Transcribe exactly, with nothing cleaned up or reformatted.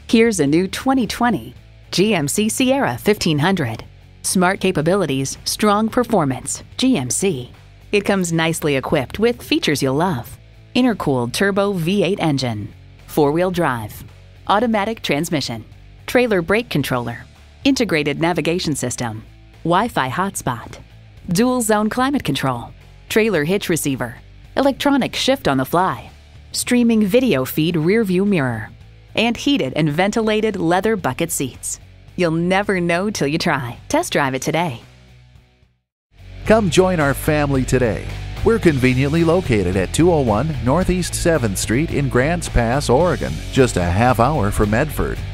Here's a new twenty twenty G M C Sierra fifteen hundred. Smart capabilities, strong performance, G M C. It comes nicely equipped with features you'll love. Intercooled turbo V eight engine, four-wheel drive, automatic transmission, trailer brake controller, integrated navigation system, Wi-Fi hotspot, dual zone climate control, trailer hitch receiver, electronic shift on the fly, streaming video feed rear view mirror, and heated and ventilated leather bucket seats. You'll never know till you try. Test drive it today. Come join our family today. We're conveniently located at two oh one Northeast seventh Street in Grants Pass, Oregon, just a half hour from Medford.